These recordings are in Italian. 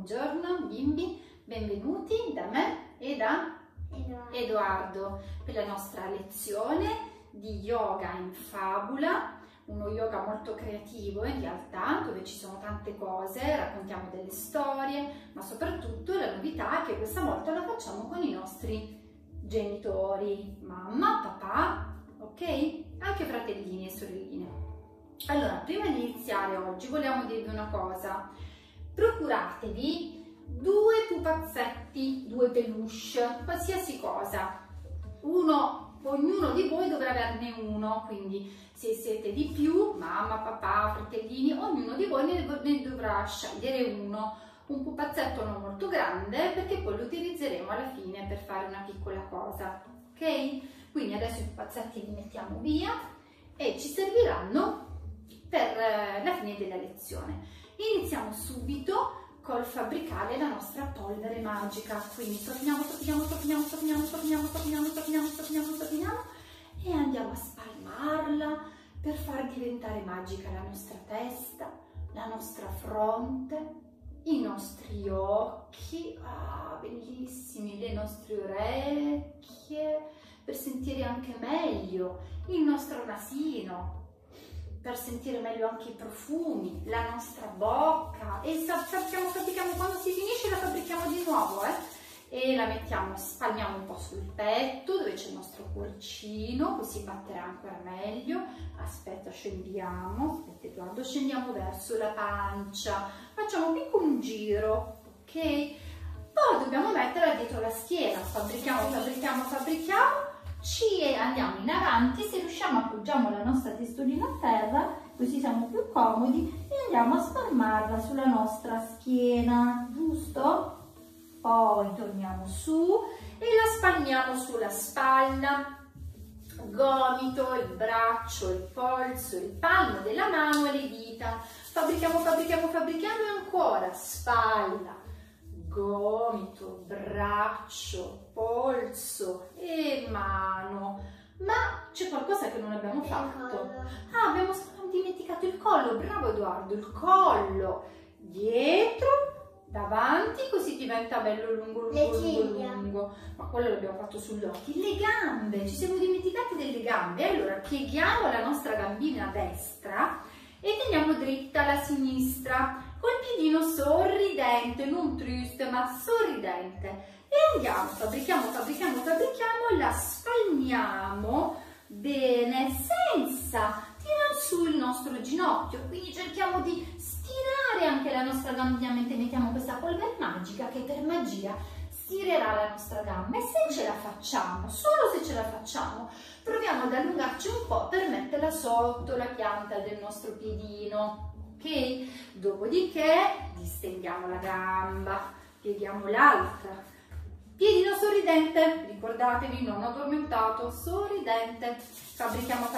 Buongiorno bimbi, benvenuti da me e da Edoardo per la nostra lezione di yoga in fabula, uno yoga molto creativo in realtà, dove ci sono tante cose, raccontiamo delle storie, ma soprattutto la novità è che questa volta la facciamo con i nostri genitori, mamma, papà, ok? Anche fratellini e sorelline. Allora, prima di iniziare oggi vogliamo dirvi una cosa: procuratevi due pupazzetti, due peluche, qualsiasi cosa, ognuno di voi dovrà averne uno, quindi se siete di più, mamma, papà, fratellini, ognuno di voi ne dovrà scegliere uno, un pupazzetto non molto grande, perché poi lo utilizzeremo alla fine per fare una piccola cosa, ok? Quindi adesso i pupazzetti li mettiamo via e ci serviranno per la fine della lezione. Iniziamo subito col fabbricare la nostra polvere magica, quindi torniamo e andiamo a spalmarla per far diventare magica la nostra testa, la nostra fronte, i nostri occhi, bellissimi, le nostre orecchie, per sentire anche meglio il nostro nasino, per sentire meglio anche i profumi, la nostra bocca, e fabbrichiamo, quando si finisce la fabbrichiamo di nuovo, e la spalmiamo un po' sul petto dove c'è il nostro cuoricino, così batterà ancora meglio. Aspetta, scendiamo, aspetta Edoardo, scendiamo verso la pancia, facciamo un piccolo giro, ok? Poi dobbiamo metterla dietro la schiena, fabbrichiamo, andiamo in avanti, se riusciamo appoggiamo la nostra testolina a terra, così siamo più comodi, e andiamo a spalmarla sulla nostra schiena, giusto? Poi torniamo su e la spalmiamo sulla spalla, gomito, il braccio, il polso, il palmo della mano e le dita. Fabbrichiamo e ancora spalla, gomito, braccio, polso e mano. Ma c'è qualcosa che non abbiamo fatto. Abbiamo dimenticato il collo. Bravo Edoardo, il collo dietro, davanti, così diventa bello lungo. Ma quello l'abbiamo fatto sugli occhi. Le gambe, ci siamo dimenticati delle gambe. Allora pieghiamo la nostra gambina destra e teniamo dritta la sinistra, col piedino sorridente, non triste ma sorridente, e andiamo, fabbrichiamo e la spalmiamo bene senza tirare su il nostro ginocchio, quindi cerchiamo di stirare anche la nostra gambina mentre mettiamo questa polvere magica, che per magia stirerà la nostra gamba. E se ce la facciamo, solo se ce la facciamo, proviamo ad allungarci un po' per metterla sotto la pianta del nostro piedino, ok? Dopodiché distendiamo la gamba, pieghiamo l'altra, piedino sorridente, ricordatevi, non addormentato, sorridente. Fabbrichiamo.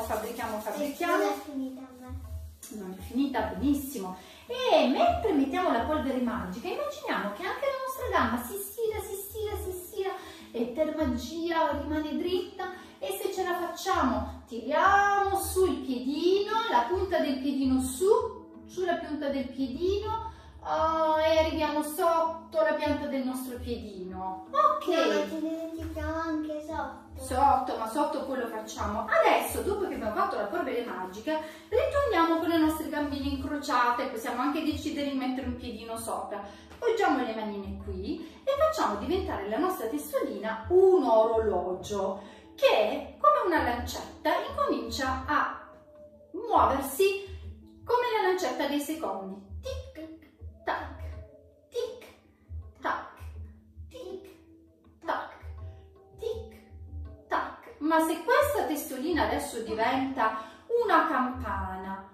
Non è finita, benissimo. E mentre mettiamo la polvere magica, immaginiamo che anche la nostra gamba si stira e per magia rimane dritta. E se ce la facciamo, tiriamo su il piedino, la punta del piedino sulla punta del piedino, e arriviamo sotto la pianta del nostro piedino. Ok. No, ci dimentichiamo anche sotto. Ma sotto poi lo facciamo. Adesso, dopo che abbiamo fatto la polvere magica, ritorniamo con le nostre gambine incrociate. Possiamo anche decidere di mettere un piedino sopra. Poggiamo le manine qui e facciamo diventare la nostra testolina un orologio che, come una lancetta, incomincia a muoversi come la lancetta dei secondi. Tic tac, tic tac, tic tac, tic tac. Ma se questa testolina adesso diventa una campana,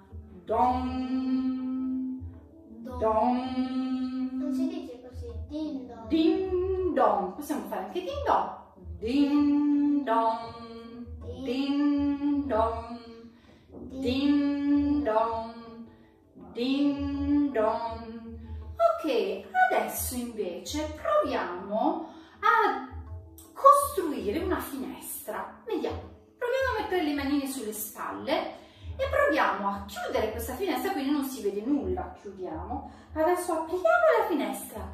don don, Non si dice così, din don. Ding dong, possiamo fare anche ding dong. Ding dong, ding dong, ding dong, ding dong. Ok, adesso invece proviamo a costruire una finestra. Vediamo, proviamo a mettere le manine sulle spalle e proviamo a chiudere questa finestra, quindi non si vede nulla. ancora chiudiamo. Adesso apriamo la finestra.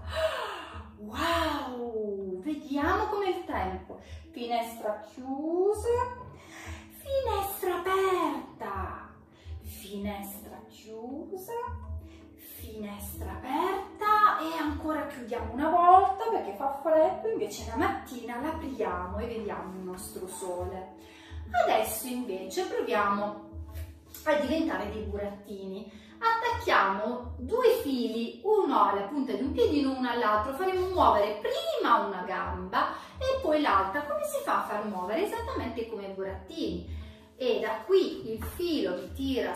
Wow, vediamo com'è il tempo. Finestra chiusa, finestra aperta, finestra chiusa, finestra aperta e ancora chiudiamo una volta perché fa freddo, invece la mattina l'apriamo e vediamo il nostro sole. Adesso invece proviamo a diventare dei burattini. Attacchiamo due fili, uno alla punta di un piedino, uno all'altro, faremo muovere prima una gamba e poi l'altra. Come si fa a far muovere? Esattamente come i burattini. E da qui il filo mi tira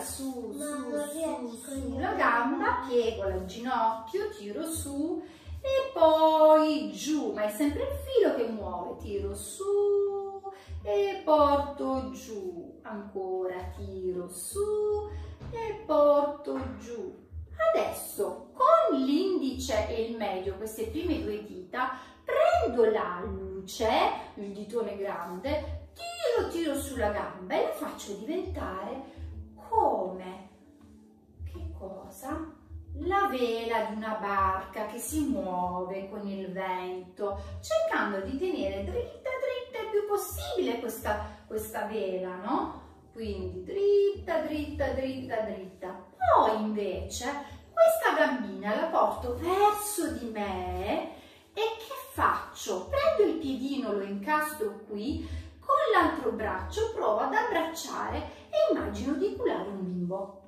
sulla gamba, piego il ginocchio, tiro su e poi giù, ma è sempre il filo che muove, tiro su e porto giù, ancora tiro su e porto giù. Adesso con l'indice e il medio, queste prime due dita, prendo l'alluce, il ditone grande, tiro sulla gamba e la faccio diventare come, che cosa? La vela di una barca che si muove con il vento, cercando di tenere dritta dritta il più possibile questa vela, no? Quindi dritta dritta dritta dritta. Poi invece questa gambina la porto verso di me e che faccio? Prendo il piedino, lo incastro qui, con l'altro braccio provo ad abbracciare e immagino di cullare un bimbo.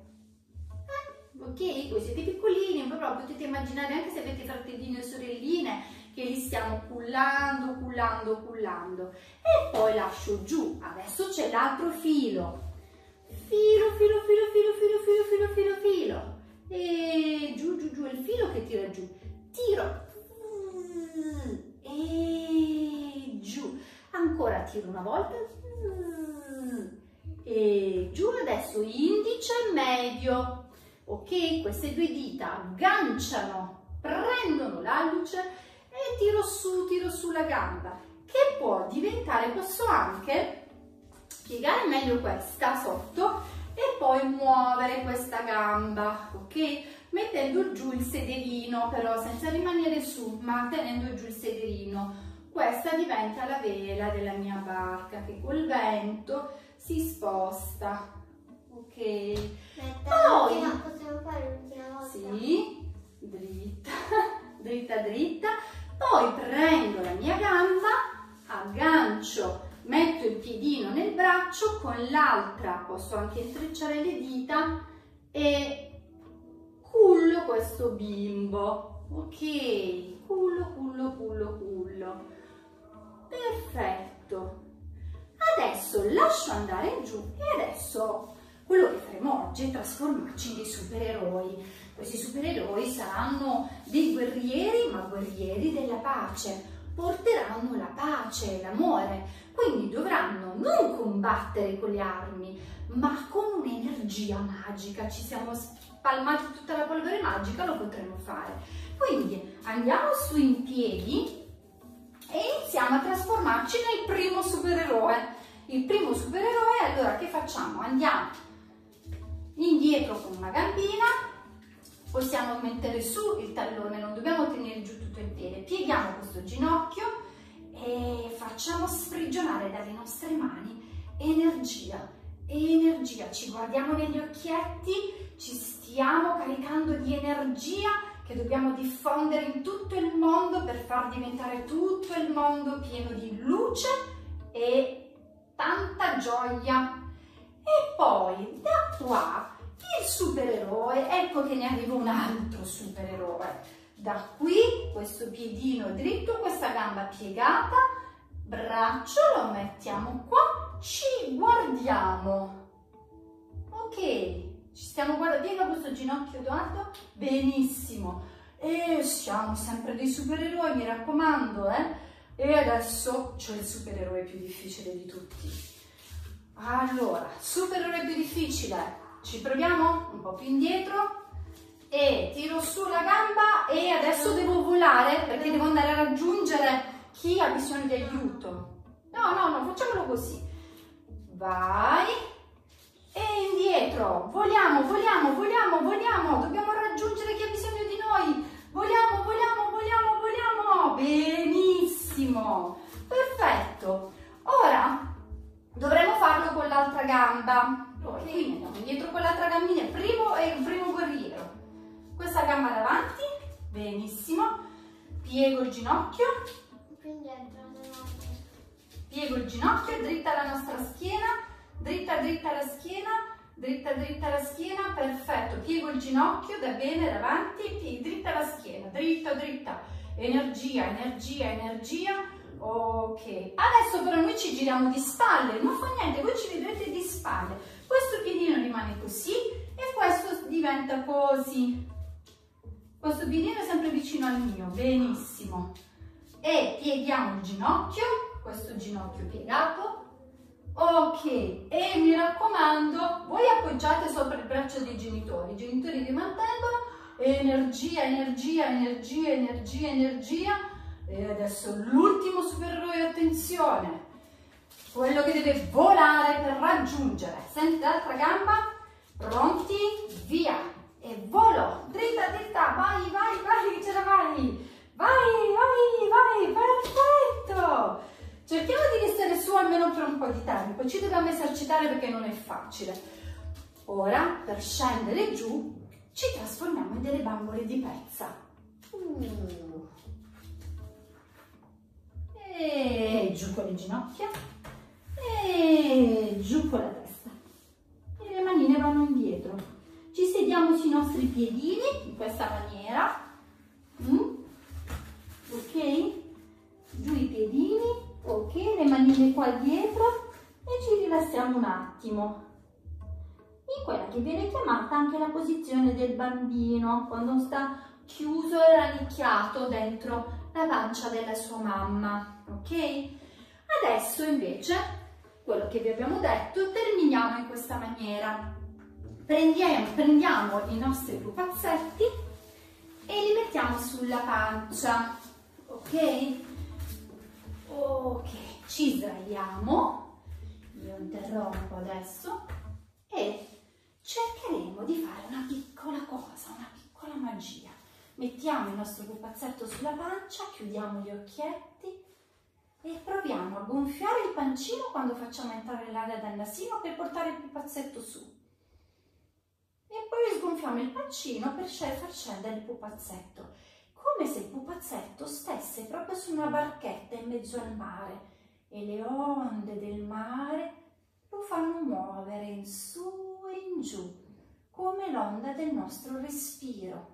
Ok? Voi siete piccolini, però potete immaginare anche se avete fratellini o sorelline che li stiamo cullando, cullando, cullando. E poi lascio giù. Adesso c'è l'altro filo. Filo, filo, filo, filo, filo, filo, filo, filo, filo. E giù, giù, giù, il filo che tira giù. Tiro. E giù. Ancora tiro una volta e giù. Adesso indice medio, ok? Queste due dita agganciano, prendono l'alluce e tiro su la gamba, che può diventare, posso anche piegare meglio questa sotto e poi muovere questa gamba, ok? Mettendo giù il sederino, però senza rimanere su, ma tenendo giù il sederino. Questa diventa la vela della mia barca che col vento si sposta, ok? Poi possiamo fare l'ultima volta? Sì, dritta, dritta, dritta. Poi prendo la mia gamba, aggancio, metto il piedino nel braccio, con l'altra posso anche intrecciare le dita e cullo questo bimbo, ok? Cullo, cullo, cullo, cullo. Perfetto. Adesso lascio andare giù e adesso quello che faremo oggi è trasformarci in dei supereroi. Questi supereroi saranno dei guerrieri, ma guerrieri della pace. Porteranno la pace e l'amore, quindi dovranno non combattere con le armi, ma con un'energia magica. Ci siamo spalmati tutta la polvere magica, lo potremo fare. Quindi andiamo su in piedi e iniziamo a trasformarci nel primo supereroe. Il primo supereroe, allora che facciamo? Andiamo indietro con una gambina, possiamo mettere su il tallone, non dobbiamo tenere giù tutto il piede, pieghiamo questo ginocchio e facciamo sprigionare dalle nostre mani energia, energia, ci guardiamo negli occhietti, ci stiamo caricando di energia che dobbiamo diffondere in tutto il mondo per far diventare tutto il mondo pieno di luce e tanta gioia. E poi da qua il supereroe, ecco che ne arriva un altro supereroe. Da qui questo piedino dritto, questa gamba piegata, braccio lo mettiamo qua, ci guardiamo. Ok. Ci stiamo guardando, piega questo ginocchio Edoardo, benissimo, e siamo sempre dei supereroi, mi raccomando, E adesso c'è il supereroe più difficile di tutti. Allora, supereroe più difficile, ci proviamo un po' più indietro e tiro su la gamba e adesso devo volare perché devo andare a raggiungere chi ha bisogno di aiuto. No, facciamolo così, vai. E indietro, voliamo, voliamo, voliamo, voliamo, dobbiamo raggiungere benissimo, piego il ginocchio, piego il ginocchio, dritta la nostra schiena, dritta la schiena, dritta la schiena, perfetto, piego il ginocchio, da bene, davanti, dritta la schiena, dritta, energia, ok. Adesso però noi ci giriamo di spalle, non fa niente, voi ci vedrete di spalle, questo piedino rimane così e questo diventa così, questo piedino è sempre vicino al mio, benissimo, e pieghiamo il ginocchio, questo ginocchio piegato, ok, e mi raccomando, voi appoggiate sopra il braccio dei genitori, i genitori vi mantengono, energia, e adesso l'ultimo supereroe, attenzione, quello che deve volare per raggiungere, senti l'altra gamba, pronti, via, e volo, dritta, vai, che ce la vai, perfetto, cerchiamo di restare su almeno per un po' di tempo, ci dobbiamo esercitare perché non è facile. Ora, per scendere giù, ci trasformiamo in delle bambole di pezza. E giù con le ginocchia, e giù con la testa. E le manine vanno indietro. Ci sediamo sui nostri piedini, in questa maniera. Ok? Giù i piedini. Ok, le manine qua dietro e ci rilassiamo un attimo in quella che viene chiamata anche la posizione del bambino quando sta chiuso e rannicchiato dentro la pancia della sua mamma, ok? Adesso invece quello che vi abbiamo detto terminiamo in questa maniera, prendiamo i nostri pupazzetti e li mettiamo sulla pancia, ok? Ok, ci sdraiamo, io interrompo adesso e cercheremo di fare una piccola cosa, una piccola magia. Mettiamo il nostro pupazzetto sulla pancia, chiudiamo gli occhietti e proviamo a gonfiare il pancino quando facciamo entrare l'aria dal nasino per portare il pupazzetto su. E poi sgonfiamo il pancino per far scendere il pupazzetto, come se il pupazzetto stesse proprio su una barchetta in mezzo al mare e le onde del mare lo fanno muovere in su e in giù, come l'onda del nostro respiro.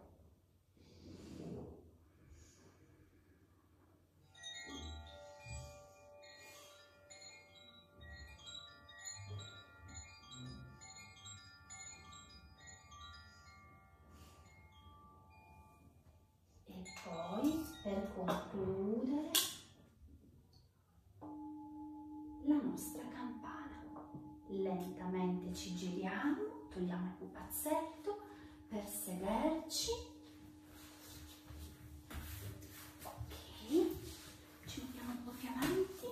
E poi, per concludere, la nostra campana. Lentamente ci giriamo, togliamo il pupazzetto per sederci. Ok, ci muoviamo un po' più avanti.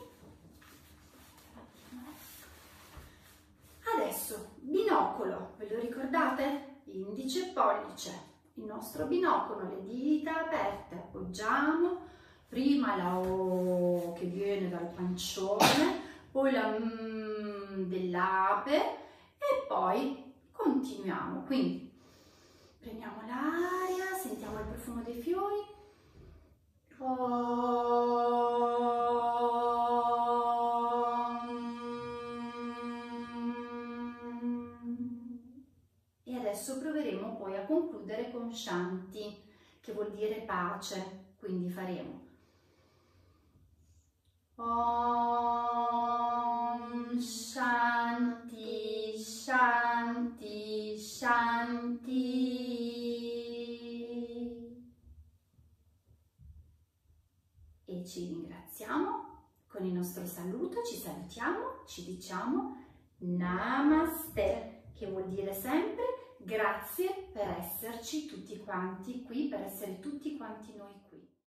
Adesso, binocolo, ve lo ricordate? Indice e pollice. Il nostro binocolo, le dita aperte, appoggiamo prima la O che viene dal pancione, poi la M dell'ape e poi continuiamo. Quindi prendiamo l'aria, sentiamo il profumo dei fiori. E adesso proveremo poi a concludere con Shanti, che vuol dire pace, quindi faremo Om Shanti Shanti Shanti e ci ringraziamo con il nostro saluto, ci salutiamo, ci diciamo Namaste, che vuol dire sempre grazie per esserci tutti quanti qui, per essere tutti quanti noi